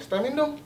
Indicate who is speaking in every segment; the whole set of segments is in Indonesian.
Speaker 1: setemin dong.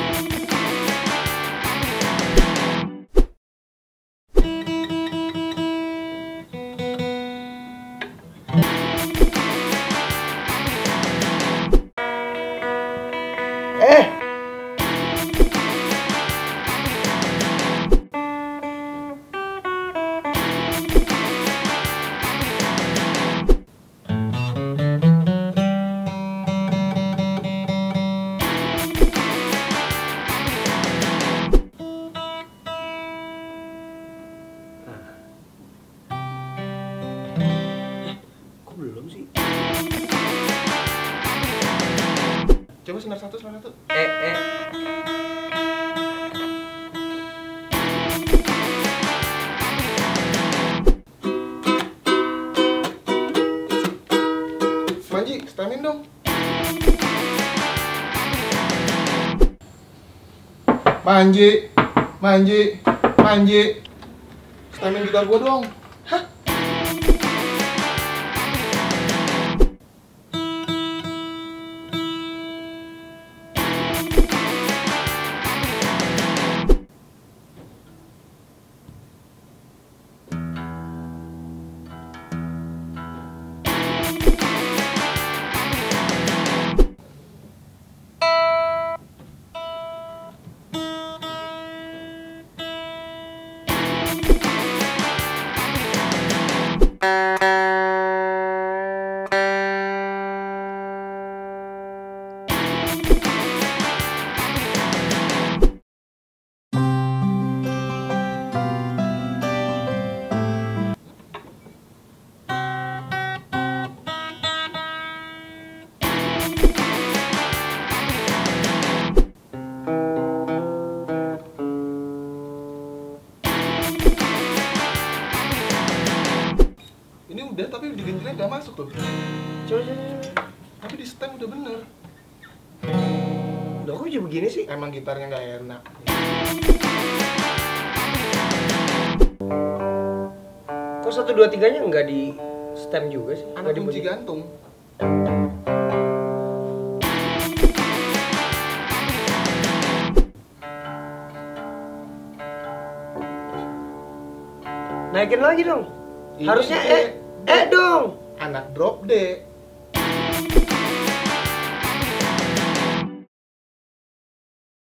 Speaker 2: Kok belum sih?
Speaker 1: Coba senar satu. Manji, setemin dong. Manji. Setemin gitar gua dong. Hah? Ini udah, tapi di genjreng udah masuk tuh.
Speaker 2: Coba.
Speaker 1: Tapi di stem udah bener.
Speaker 2: Udah kok jadi begini sih?
Speaker 1: Emang gitarnya nggak enak.
Speaker 2: Kok 1, 2, 3-nya nggak di stem juga sih?
Speaker 1: Anak
Speaker 2: Nggak
Speaker 1: kunci
Speaker 2: dibunyi.
Speaker 1: gantung.
Speaker 2: Naikin lagi dong.
Speaker 1: Ini
Speaker 2: Harusnya
Speaker 1: D.
Speaker 2: dong.
Speaker 1: Anak drop D.